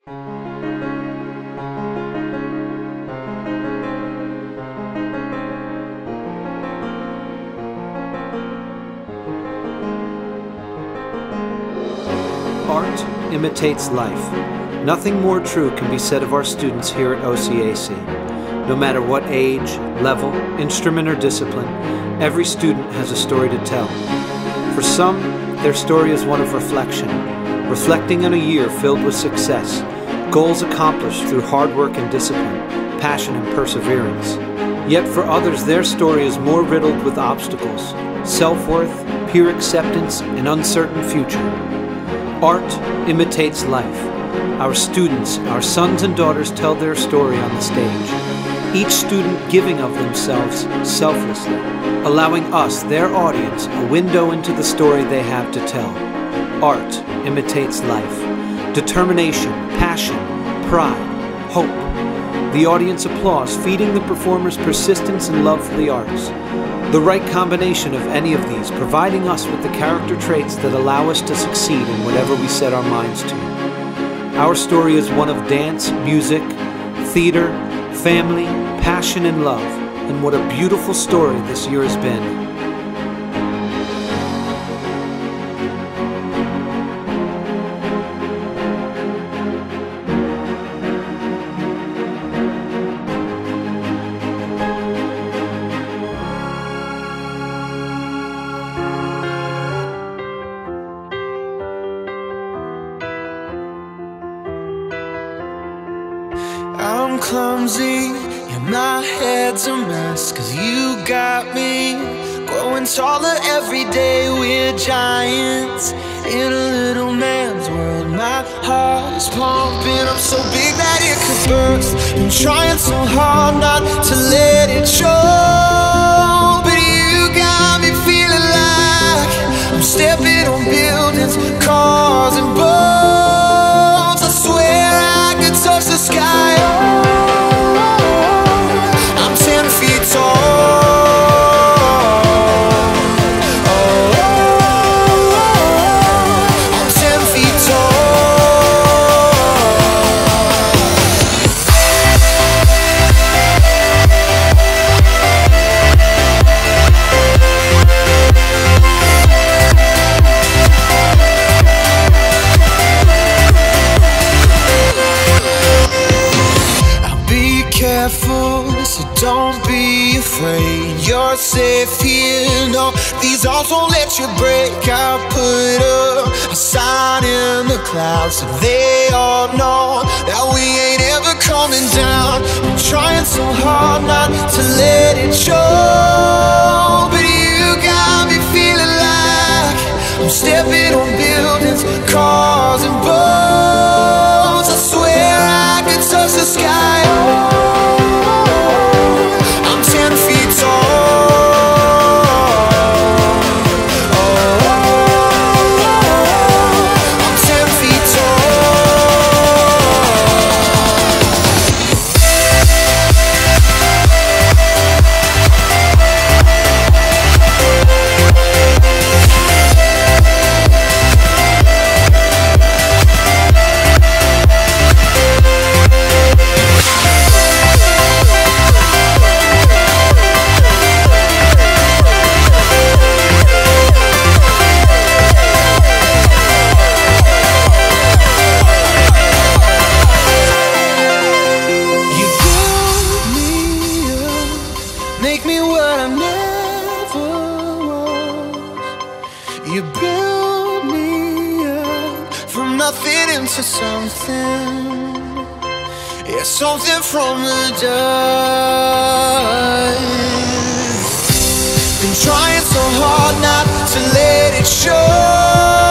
Art imitates life. Nothing more true can be said of our students here at OCAC. No matter what age, level, instrument, or discipline, every student has a story to tell. For some, their story is one of reflection, reflecting on a year filled with success, goals accomplished through hard work and discipline, passion and perseverance. Yet for others, their story is more riddled with obstacles, self-worth, peer acceptance, and uncertain future. Art imitates life. Our students, our sons and daughters, tell their story on the stage, each student giving of themselves selflessly, allowing us, their audience, a window into the story they have to tell. Art imitates life. Determination, passion, pride, hope. The audience applause, feeding the performer's persistence and love for the arts. The right combination of any of these, providing us with the character traits that allow us to succeed in whatever we set our minds to. Our story is one of dance, music, theater, family, passion, and love. And what a beautiful story this year has been. I'm clumsy, yeah, my head's a mess, 'cause you got me growing taller every day. We're giants in a little man's world. My heart is pumping up so big that it could burst. I'm trying so hard not to let it show, but you got me feeling like I'm stepping on buildings, cars and boats. I swear I could touch the sky. I'm 10 feet tall. I'm 10 feet careful, so don't be afraid. You're safe here, no, these arms won't let you break. I put up a sign in the clouds so they all know that we ain't ever coming down. I'm trying so hard not to let it show, but you got me feeling like I'm stepping on buildings, cars and boats. I swear I could touch the sky. Make me what I never was. You build me up from nothing into something. Yeah, something from the dust. Been trying so hard not to let it show.